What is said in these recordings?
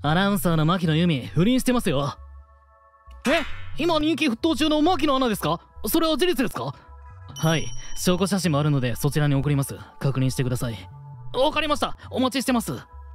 アナウンサーの牧野由美不倫してますよ。今人気沸騰中の牧野アナですか？それは事実ですか？はい、証拠写真もあるのでそちらに送ります。確認してください。わかりました、お待ちしてます。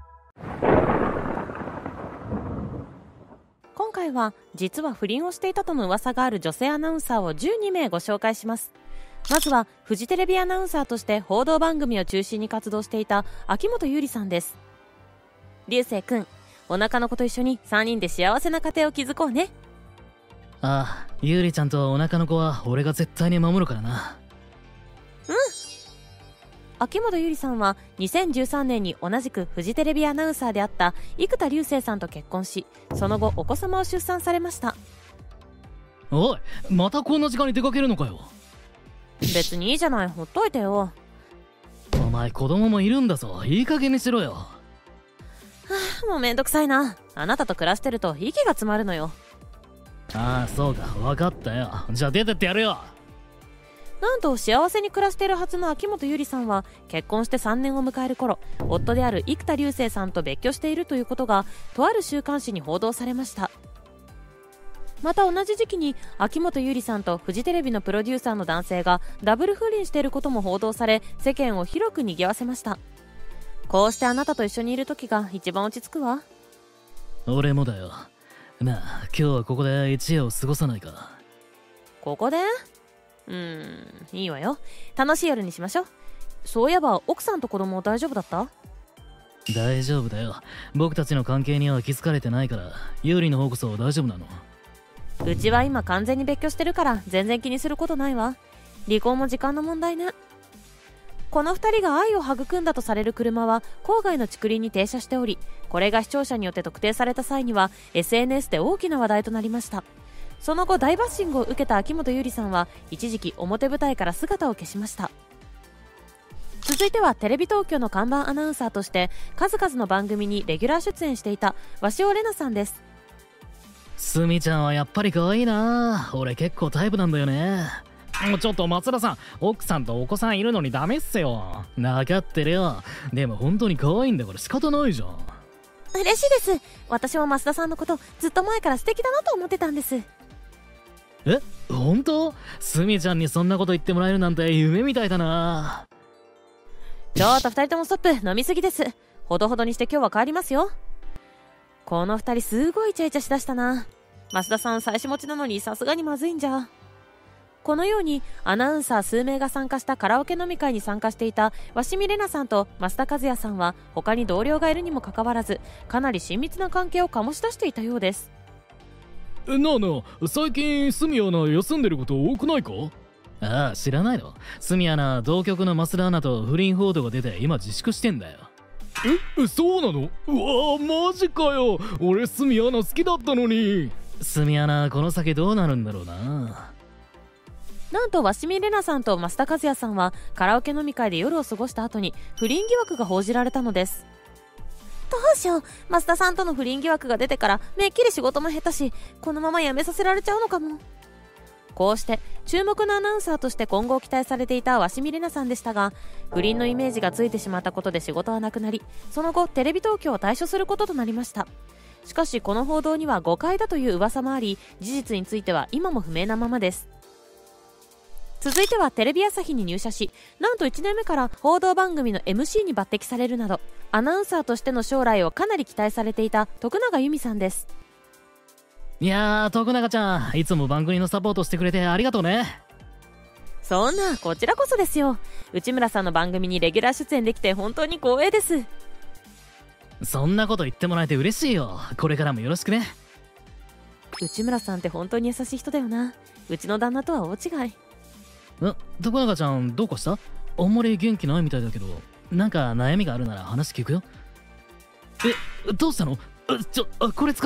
今回は実は不倫をしていたとの噂がある女性アナウンサーを12名ご紹介します。まずはフジテレビアナウンサーとして報道番組を中心に活動していた秋元優里さんです。流星くん、お腹の子と一緒に3人で幸せな家庭を築こうね。 ああ、優里ちゃんとお腹の子は俺が絶対に守るからな。 うん。秋元優里さんは2013年に同じくフジテレビアナウンサーであった生田流星さんと結婚し、その後お子様を出産されました。 おい、またこんな時間に出かけるのかよ。 別にいいじゃない、ほっといてよ。 お前子供もいるんだぞ、いい加減にしろよ。 もうめんどくさいな。あなたと暮らしてると息が詰まるのよ。 ああ、そうか、分かったよ。じゃあ出てってやるよ。 なんと幸せに暮らしているはずの秋元優里さんは結婚して3年を迎える頃、夫である生田流星さんと別居しているということがとある週刊誌に報道されました。また同じ時期に秋元優里さんとフジテレビのプロデューサーの男性がダブル不倫していることも報道され、世間を広く賑わせました。こうしてあなたと一緒にいる時が一番落ち着くわ。 俺もだよ。なあ、今日はここで一夜を過ごさないか？ ここで？いいわよ。楽しい夜にしましょう。そういえば奥さんと子供大丈夫だった？ 大丈夫だよ。僕たちの関係には気づかれてないから、優里の方こそ大丈夫なの。 うちは今完全に別居してるから全然気にすることないわ。離婚も時間の問題ね。この2人が愛を育んだとされる車は郊外の竹林に停車しており、これが視聴者によって特定された際には SNS で大きな話題となりました。その後大バッシングを受けた秋元優里さんは一時期表舞台から姿を消しました。続いてはテレビ東京の看板アナウンサーとして数々の番組にレギュラー出演していた鷲尾玲奈さんです。 すみちゃんはやっぱり可愛いな。俺結構タイプなんだよね。もうちょっと松田さん、奥さんとお子さんいるのにダメっすよ。分かってるよ。でも本当に可愛いんだから仕方ないじゃん。 嬉しいです。私も増田さんのことずっと前から素敵だなと思ってたんです。 本当？すみちゃんにそんなこと言ってもらえるなんて夢みたいだな。 ちょっと2人ともストップ、飲みすぎです。ほどほどにして今日は帰りますよ。この2人すごいイチャイチャしだしたな。増田さん妻子持ちなのにさすがにまずいんじゃ。このようにアナウンサー数名が参加したカラオケ飲み会に参加していた鷲見玲奈さんと増田和也さんは他に同僚がいるにもかかわらずかなり親密な関係を醸し出していたようです。 なあなあ、最近スミアナ休んでること多くないか？ああ、知らないの？スミアナ同局の増田アナと不倫報道が出て今自粛してんだよ。そうなの？うわマジかよ。俺スミアナ好きだったのに。スミアナこの先どうなるんだろうな。 なんと鷲見玲奈さんと増田和也さんはカラオケ飲み会で夜を過ごした後に不倫疑惑が報じられたのです。どうしよう、増田さんとの不倫疑惑が出てからめっきり仕事も下手し、このまま辞めさせられちゃうのかも。こうして注目のアナウンサーとして今後期待されていた鷲見玲奈さんでしたが、不倫のイメージがついてしまったことで仕事はなくなり、その後テレビ東京を退所することとなりました。しかしこの報道には誤解だという噂もあり、事実については今も不明なままです。続いてはテレビ朝日に入社し、なんと1年目から報道番組の MC に抜擢されるなど、アナウンサーとしての将来をかなり期待されていた徳永由美さんです。 いやー、徳永ちゃん、いつも番組のサポートしてくれてありがとうね。 そんな、こちらこそですよ。内村さんの番組にレギュラー出演できて本当に光栄です。 そんなこと言ってもらえて嬉しいよ。これからもよろしくね。 内村さんって本当に優しい人だよな。うちの旦那とは大違い。 徳永ちゃんどうかした？あんまり元気ないみたいだけど、なんか悩みがあるなら話聞くよ。どうしたの？これ使って。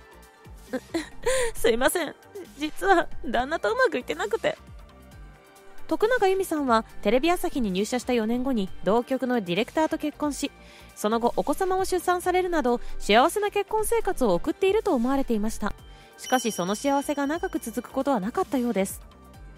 すいません、実は旦那とうまくいってなくて。徳永由美さんはテレビ朝日に入社した4年後に同局のディレクターと結婚し、その後お子様を出産されるなど幸せな結婚生活を送っていると思われていました。しかしその幸せが長く続くことはなかったようです。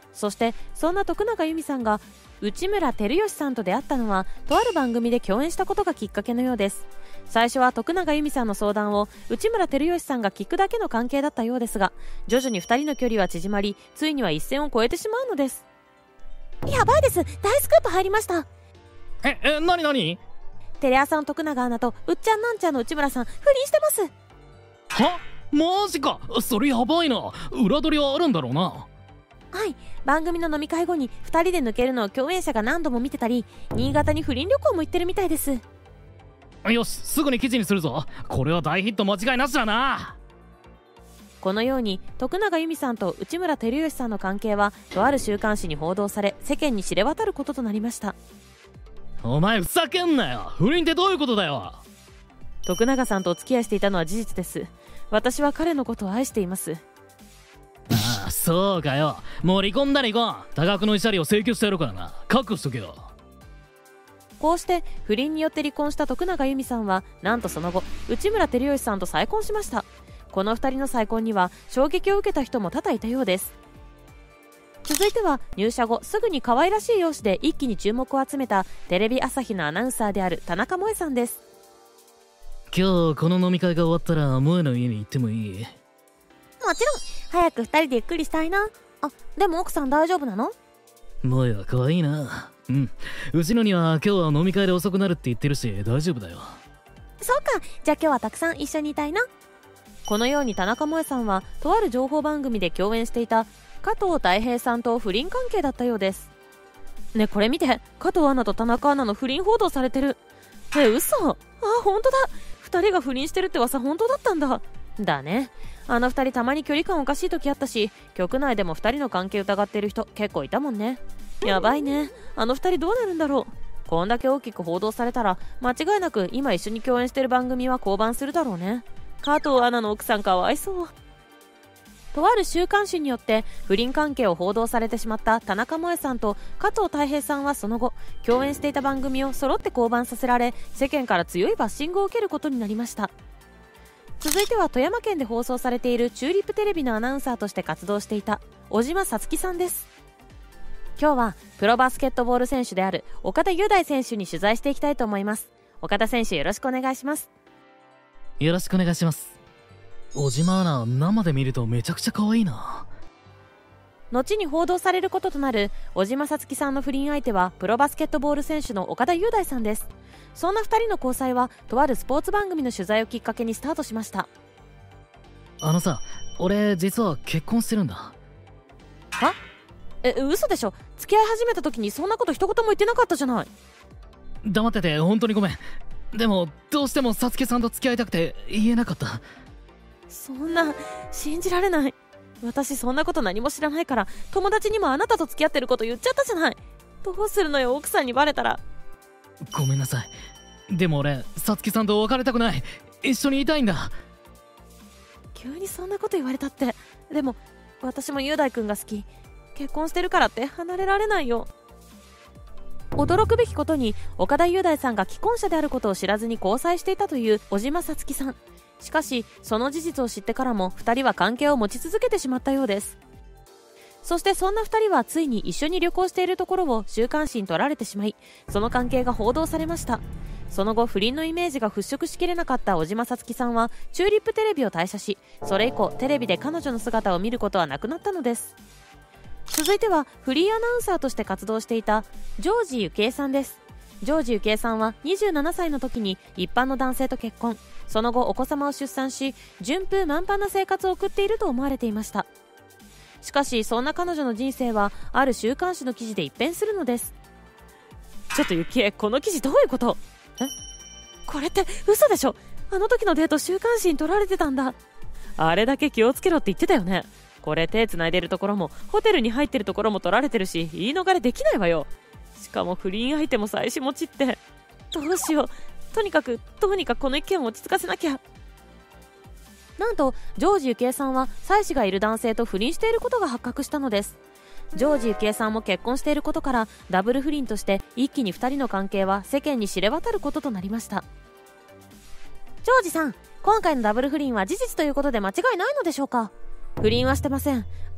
そしてそんな徳永由美さんが内村光良さんと出会ったのはとある番組で共演したことがきっかけのようです。最初は徳永由美さんの相談を内村光良さんが聞くだけの関係だったようですが、徐々に2人の距離は縮まり、ついには一線を越えてしまうのです。やばいです、大スクープ入りました。 なになに？ テレ朝の徳永アナとうっちゃんなんちゃんの内村さん不倫してます。 は？マジか、それやばいな。裏取りはあるんだろうな。 はい、番組の飲み会後に2人で抜けるのを共演者が何度も見てたり、新潟に不倫旅行も行ってるみたいです。 よし、すぐに記事にするぞ。これは大ヒット間違いなしだな。 このように徳永由美さんと内村光良さんの関係はとある週刊誌に報道され、世間に知れ渡ることとなりました。 お前ふざけんなよ。不倫ってどういうことだよ。 徳永さんとお付き合いしていたのは事実です。私は彼のことを愛しています。 ああ、そうかよ。もう離婚だ離婚。多額の慰謝料を請求してやるからな。覚悟しとけよ。 こうして不倫によって離婚した徳永由美さんは、なんとその後内村光良さんと再婚しました。この2人の再婚には衝撃を受けた人も多々いたようです。続いては入社後すぐに可愛らしい容姿で一気に注目を集めたテレビ朝日のアナウンサーである田中萌さんです。 今日この飲み会が終わったら萌の家に行ってもいい？ もちろん、早く2人でゆっくりしたいな。あ、でも奥さん大丈夫なの？ 萌は可愛いな。うちのには今日は飲み会で遅くなるって言ってるし大丈夫だよ。 そうか、じゃあ今日はたくさん一緒にいたいな。このように田中萌さんはとある情報番組で共演していた加藤太平さんと不倫関係だったようです。ね、これ見て、加藤アナと田中アナの不倫報道されてる。嘘。あ、本当だ。2人が不倫してるって噂本当だったんだ。だね、あの2人たまに距離感おかしい時あったし、局内でも2人の関係疑ってる人結構いたもんね。やばいね、あの2人どうなるんだろう。こんだけ大きく報道されたら間違いなく今一緒に共演してる番組は降板するだろうね。加藤アナの奥さんかわいそう。とある週刊誌によって不倫関係を報道されてしまった田中萌さんと加藤太平さんはその後共演していた番組を揃って降板させられ、世間から強いバッシングを受けることになりました。続いては富山県で放送されているチューリップテレビのアナウンサーとして活動していた小島さつきさんです。今日はプロバスケットボール選手である岡田雄大選手に取材していきたいと思います。岡田選手、よろしくお願いします。 よろしくお願いします。小島アナ、生で見るとめちゃくちゃ可愛いな。 後に報道されることとなる小島さつきさんの不倫相手はプロバスケットボール選手の岡田雄大さんです。そんな2人の交際はとあるスポーツ番組の取材をきっかけにスタートしました。 あのさ、俺実は結婚してるんだ。 は？嘘でしょ。付き合い始めた時にそんなこと一言も言ってなかったじゃない。 黙ってて本当にごめん。でもどうしてもさつきさんと付き合いたくて言えなかった。 そんな、信じられない。私そんなこと何も知らないから、友達にもあなたと付き合ってること言っちゃったじゃない。どうするのよ、奥さんにバレたら。 ごめんなさい。でも俺さつきさんと別れたくない。一緒にいたいんだ。 急にそんなこと言われたって。でも私も雄大くんが好き。結婚してるからって離れられないよ。驚くべきことに岡田雄大さんが既婚者であることを知らずに交際していたという小島さつきさん。しかしその事実を知ってからも2人は関係を持ち続けてしまったようです。そしてそんな2人はついに一緒に旅行しているところを週刊誌に撮られてしまい、その関係が報道されました。その後不倫のイメージが払拭しきれなかった小島さつきさんはチューリップテレビを退社し、それ以降テレビで彼女の姿を見ることはなくなったのです。続いてはフリーアナウンサーとして活動していたジョージゆきえさんです。ジョージゆきえさんは27歳の時に一般の男性と結婚、その後お子様を出産し、順風満帆な生活を送っていると思われていました。しかしそんな彼女の人生はある週刊誌の記事で一変するのです。ちょっとゆきえ、この記事どういうこと？これって嘘でしょ。あの時のデート週刊誌に撮られてたんだ。あれだけ気をつけろって言ってたよね。これ手繋いでるところもホテルに入ってるところも撮られてるし、言い逃れできないわよ。しかも不倫相手も妻子持ちって。どうしよう。とにかくどうにかこの一件を落ち着かせなきゃ。なんとジョージゆきえさんは妻子がいる男性と不倫していることが発覚したのです。ジョージゆきえさんも結婚していることからダブル不倫として一気に2人の関係は世間に知れ渡ることとなりました。ジョージさん、今回のダブル不倫は事実ということで間違いないのでしょうか？不倫はしてません。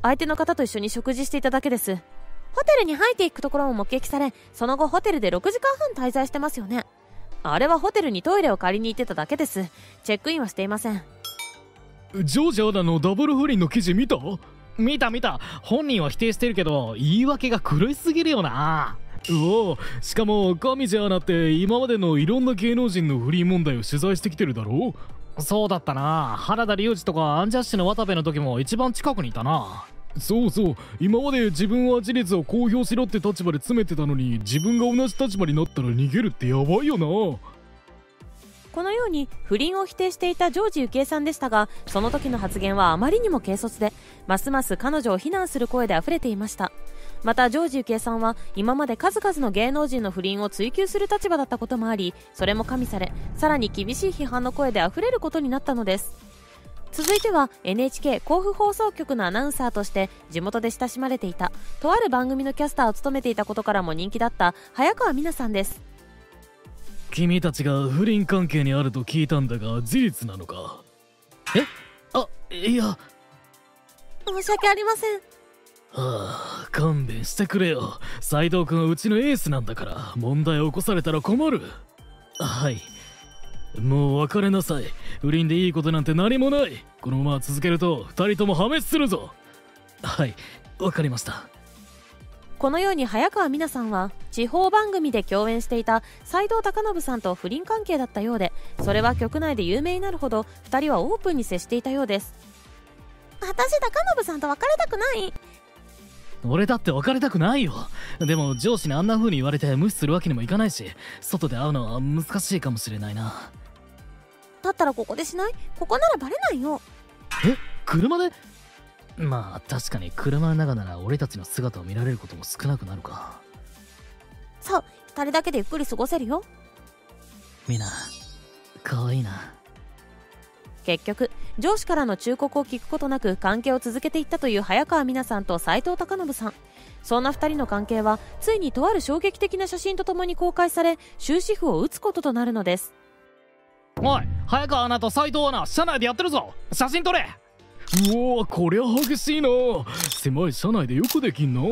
相手の方と一緒に食事していただけです。ホテルに入っていくところも目撃され、その後ホテルで6時間半滞在してますよね。あれはホテルにトイレを借りに行ってただけです。チェックインはしていません。 ジョージアナのダブル不倫の記事見た？見た。本人は否定してるけど言い訳が狂いすぎるよな。おお、しかも上地アナって今までのいろんな芸能人の不倫問題を取材してきてるだろう。そうだったな。原田龍二とかアンジャッシュの渡部の時も一番近くにいたな。そう、今まで自分は事実を公表しろって立場で詰めてたのに、自分が同じ立場になったら逃げるってやばいよな。 このように不倫を否定していたジョージユキエさんでしたが、その時の発言はあまりにも軽率で、ますます彼女を非難する声で溢れていました。またジョージユキエさんは今まで数々の芸能人の不倫を追及する立場だったこともあり、それも加味され、さらに厳しい批判の声で溢れることになったのです。続いては NHK 甲府放送局のアナウンサーとして地元で親しまれていた、とある番組のキャスターを務めていたことからも人気だった早川美奈さんです。 君たちが不倫関係にあると聞いたんだが、事実なのか？いや。 申し訳ありません。 勘弁してくれよ。斉藤君はうちのエースなんだから、問題を起こされたら困る。はい、もう別れなさい。不倫でいいことなんて何もない。このまま続けると2人とも破滅するぞ。はい、わかりました。 このように早川美奈さんは地方番組で共演していた斉藤隆信さんと不倫関係だったようで、それは局内で有名になるほど2人はオープンに接していたようです。私隆信さんと別れたくない。 俺だって別れたくないよ。でも上司にあんな風に言われて無視するわけにもいかないし、外で会うのは難しいかもしれないな。 だったらここでしない？ここならバレないよ。 車で？まあ確かに車の中なら俺たちの姿を見られることも少なくなるか。 そう、2人だけでゆっくり過ごせるよ。 みんな可愛いな。 結局上司からの忠告を聞くことなく関係を続けていったという早川美奈さんと斉藤隆信さん。そんな2人の関係はついにとある衝撃的な写真とともに公開され、終止符を打つこととなるのです。 おい、早川アナと斉藤アナ車内でやってるぞ。写真撮れ。うお、こりゃ激しいな。狭い車内でよくできんな。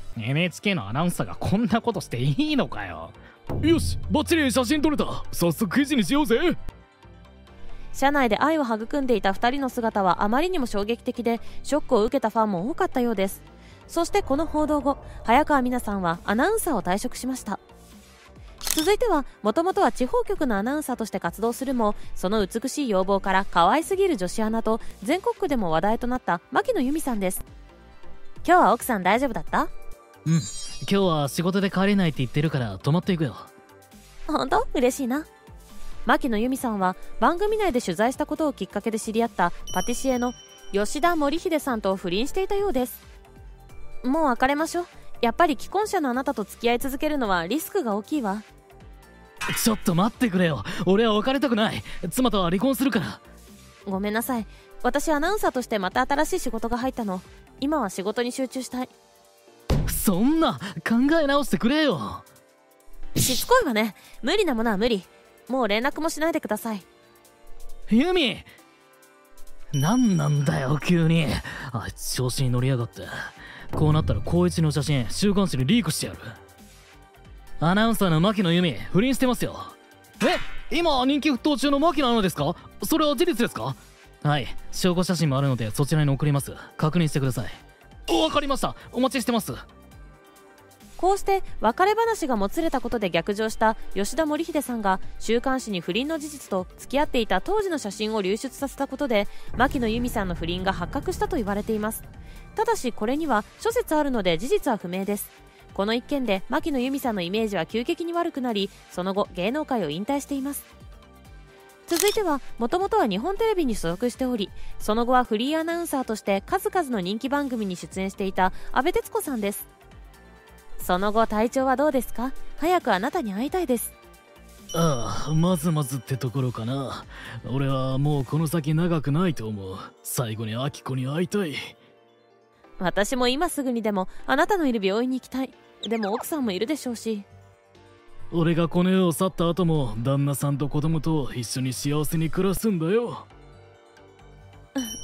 NHK のアナウンサーがこんなことしていいのかよ。よし、バッチリ写真撮れた。早速記事にしようぜ。 車内で愛を育んでいた2人の姿はあまりにも衝撃的で、ショックを受けたファンも多かったようです。そしてこの報道後、早川美奈さんはアナウンサーを退職しました。続いては、もともとは地方局のアナウンサーとして活動するも、その美しい容貌から可愛すぎる女子アナと全国区でも話題となった牧野由美さんです。今日は奥さん大丈夫だった？ うん、今日は仕事で帰れないって言ってるから泊まっていくよ。 本当？嬉しいな。牧野由美さんは番組内で取材したことをきっかけで知り合ったパティシエの吉田森秀さんと不倫していたようです。もう別れましょう。やっぱり既婚者のあなたと付き合い続けるのはリスクが大きいわ。 ちょっと待ってくれよ。俺は別れたくない。妻とは離婚するから。 ごめんなさい。私アナウンサーとしてまた新しい仕事が入ったの。今は仕事に集中したい。 そんな考え直してくれよ。 しつこいわね。無理なものは無理。もう連絡もしないでください。 ユミ、何なんだよ急に。あいつ調子に乗りやがって。こうなったら高一の写真週刊誌にリークしてやる。アナウンサーの牧野由美不倫してますよ。今人気沸騰中の牧野アナですか？それは事実ですか？はい、証拠写真もあるのでそちらに送ります。確認してください。わかりました、お待ちしてます。 こうして別れ話がもつれたことで逆上した吉田森秀さんが週刊誌に不倫の事実と付き合っていた当時の写真を流出させたことで、牧野由美さんの不倫が発覚したと言われています。ただしこれには諸説あるので事実は不明です。この一件で牧野由美さんのイメージは急激に悪くなり、その後芸能界を引退しています。続いては、もともとは日本テレビに所属しており、その後はフリーアナウンサーとして数々の人気番組に出演していた阿部徹子さんです。その後体調はどうですか？早くあなたに会いたいです。 ああ、まずまずってところかな。俺はもうこの先長くないと思う。最後にアキコに会いたい。 私も今すぐにでもあなたのいる病院に行きたい。でも奥さんもいるでしょうし。 俺がこの世を去った後も旦那さんと子供と一緒に幸せに暮らすんだよ。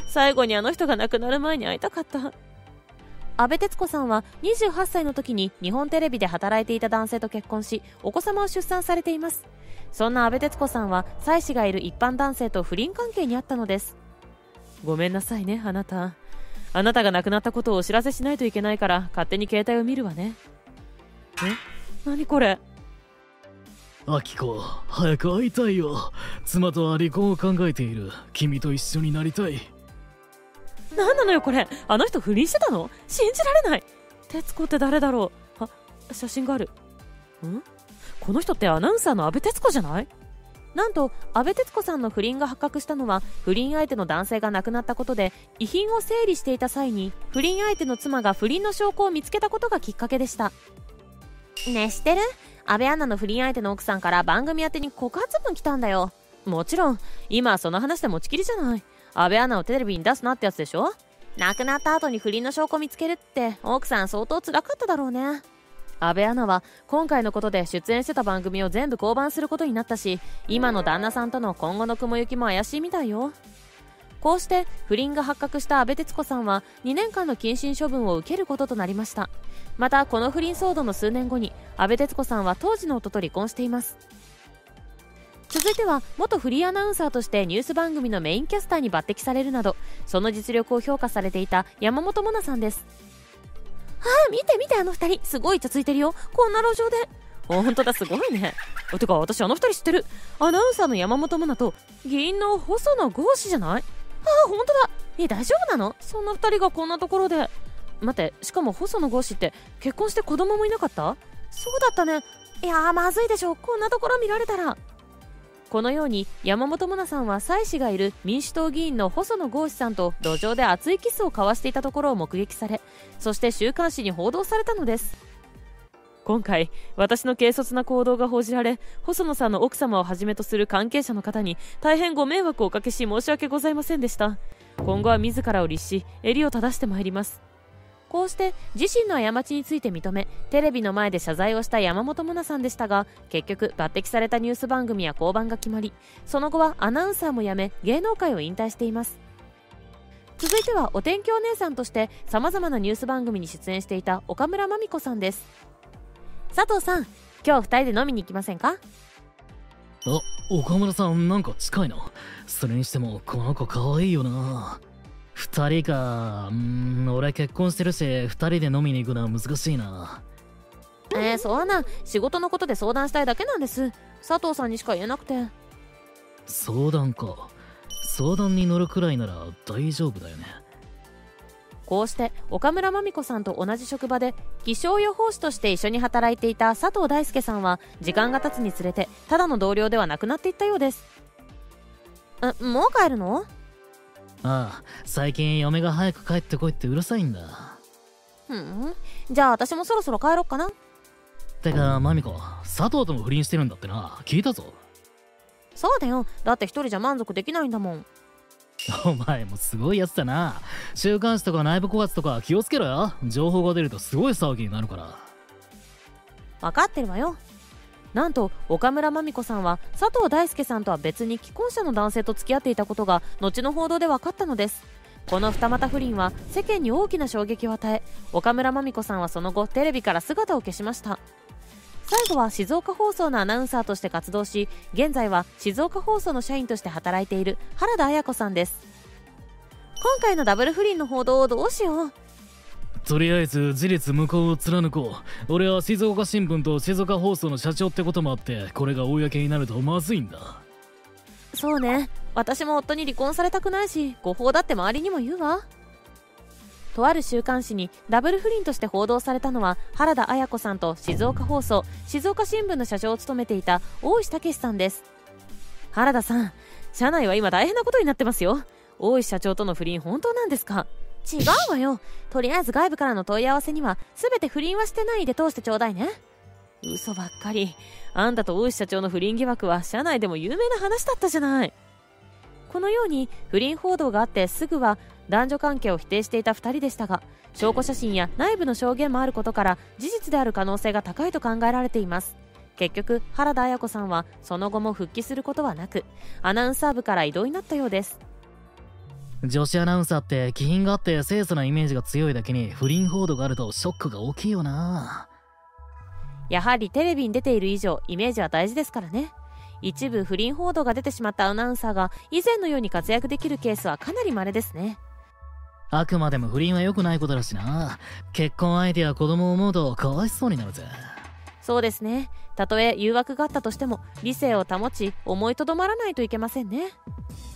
最後にあの人が亡くなる前に会いたかった。阿部哲子さんは28歳の時に日本テレビで働いていた男性と結婚し、お子様を出産されています。そんな阿部哲子さんは妻子がいる一般男性と不倫関係にあったのです。ごめんなさいね、あなたが亡くなったことをお知らせしないといけないから勝手に携帯を見るわね。何これ。 アキコ、早く会いたいよ。妻とは離婚を考えている。君と一緒になりたい。 何なのよこれ。あの人不倫してたの？信じられない。哲子って誰だろう。写真がある。この人ってアナウンサーの阿部哲子じゃない？なんと阿部哲子さんの不倫が発覚したのは、不倫相手の男性が亡くなったことで遺品を整理していた際に、不倫相手の妻が不倫の証拠を見つけたことがきっかけでした。ねえ知ってる？阿部アナの不倫相手の奥さんから番組宛てに告発文来たんだよ。もちろん今はその話で持ちきりじゃない。阿部アナをテレビに出すなってやつでしょ。亡くなった後に不倫の証拠を見つけるって奥さん相当辛かっただろうね。阿部アナは今回のことで出演してた番組を全部降板することになったし、今の旦那さんとの今後の雲行きも怪しいみたいよ。こうして不倫が発覚した阿部哲子さんは2年間の謹慎処分を受けることとなりました。またこの不倫騒動の数年後に阿部哲子さんは当時の夫と離婚しています。続いては元フリーアナウンサーとしてニュース番組のメインキャスターに抜擢されるなど、その実力を評価されていた山本モナさんです。見て見て、あの二人すごいイチャついてるよ、こんな路上で。本当だ、すごいね。てか私あの二人知ってる。アナウンサーの山本モナと議員の細野豪志じゃない？本当だ。大丈夫なの？そんな二人がこんなところで。待って、しかも細野豪志って結婚して子供もいなかった？そうだったね。いやーまずいでしょ、こんなところ見られたら。このように山本モナさんは妻子がいる民主党議員の細野豪志さんと路上で熱いキスを交わしていたところを目撃され、そして週刊誌に報道されたのです。今回私の軽率な行動が報じられ、細野さんの奥様をはじめとする関係者の方に大変ご迷惑をおかけし申し訳ございませんでした。今後は自らを律し襟を正してまいります。こうして自身の過ちについて認め、テレビの前で謝罪をした山本モナさんでしたが、結局抜擢されたニュース番組や降板が決まり、その後はアナウンサーも辞め芸能界を引退しています。続いてはお天気お姉さんとして様々なニュース番組に出演していた岡村真美子さんです。佐藤さん、今日2人で飲みに行きませんか？ 岡村さんなんか近いな。それにしてもこの子可愛いよな。2人か。俺結婚してるし2人で飲みに行くのは難しいな。 そんな仕事のことで相談したいだけなんです。佐藤さんにしか言えなくて。 相談か。相談に乗るくらいなら大丈夫だよね。 こうして岡村真美子さんと同じ職場で気象予報士として一緒に働いていた佐藤大輔さんは、時間が経つにつれてただの同僚ではなくなっていったようです。もう帰るの？ 最近嫁が早く帰ってこいってうるさいんだ。 じゃあ私もそろそろ帰ろっかな。 てかマミコ、佐藤とも不倫してるんだってな。聞いたぞ。 そうだよ、だって一人じゃ満足できないんだもん。 お前もすごいやつだな。週刊誌とか内部告発とか気をつけろよ。情報が出るとすごい騒ぎになるから。 分かってるわよ。なんと岡村真美子さんは佐藤大輔さんとは別に既婚者の男性と付き合っていたことが後の報道で分かったのです。この二股不倫は世間に大きな衝撃を与え、岡村真美子さんはその後テレビから姿を消しました。最後は静岡放送のアナウンサーとして活動し、現在は静岡放送の社員として働いている原田彩子さんです。今回のダブル不倫の報道をどうしよう。 とりあえず事実無効を貫こう。俺は静岡新聞と静岡放送の社長ってこともあって、これが公になるとまずいんだ。 そうね、私も夫に離婚されたくないし、誤報だって周りにも言うわ。とある週刊誌にダブル不倫として報道されたのは、原田彩子さんと静岡放送、静岡新聞の社長を務めていた大石武さんです。原田さん、社内は今大変なことになってますよ。大石社長との不倫本当なんですか？違うわよ。とりあえず外部からの問い合わせには全て不倫はしてないで通してちょうだいね。嘘ばっかり。あんたと大石社長の不倫疑惑は社内でも有名な話だったじゃない。このように不倫報道があってすぐは男女関係を否定していた2人でしたが、証拠写真や内部の証言もあることから事実である可能性が高いと考えられています。結局原田彩子さんはその後も復帰することはなく、アナウンサー部から異動になったようです。 女子アナウンサーって気品があって清楚なイメージが強いだけに不倫報道があるとショックが大きいよな。 やはりテレビに出ている以上イメージは大事ですからね。一部不倫報道が出てしまったアナウンサーが以前のように活躍できるケースはかなり稀ですね。 あくまでも不倫は良くないことだしな。結婚相手や子供を思うとかわいそうになるぜ。 そうですね。たとえ誘惑があったとしても理性を保ち思いとどまらないといけませんね。